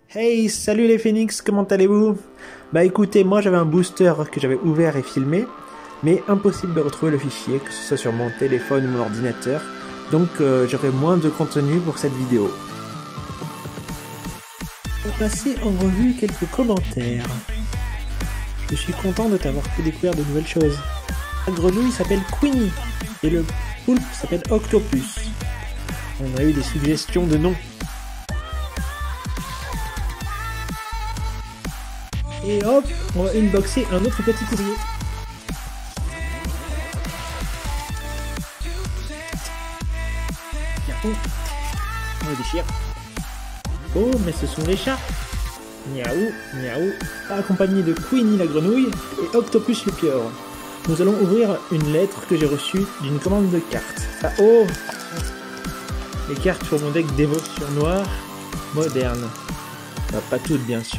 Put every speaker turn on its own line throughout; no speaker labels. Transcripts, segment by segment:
Hey, salut les Phoenix, comment allez-vous? Bah écoutez, moi j'avais un booster que j'avais ouvert et filmé, mais impossible de retrouver le fichier, que ce soit sur mon téléphone ou mon ordinateur, donc j'aurai moins de contenu pour cette vidéo. On va passer en revue quelques commentaires. Je suis content de t'avoir fait découvrir de nouvelles choses. La grenouille s'appelle Queenie, et le poulpe s'appelle Octopus. On a eu des suggestions de noms. Et hop, on va unboxer un autre petit courrier. Yahoo! On le déchire. Oh, mais ce sont les chats. Miaou, miaou. Accompagné de Queenie la grenouille et Octopus le pieuvre. Nous allons ouvrir une lettre que j'ai reçue d'une commande de cartes. Ah oh! Les cartes pour mon deck Dévotion Noire moderne. Enfin, pas toutes bien sûr.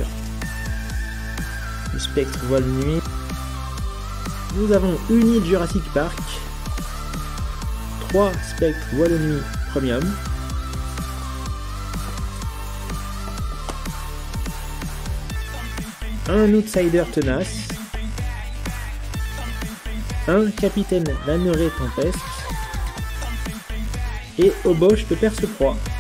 Le spectre voile nuit. Nous avons Uni Jurassic Park. 3 spectres voile nuit premium. Un outsider tenace. Un capitaine Lanneré Tempeste. Et Oboche de Perce-Proie.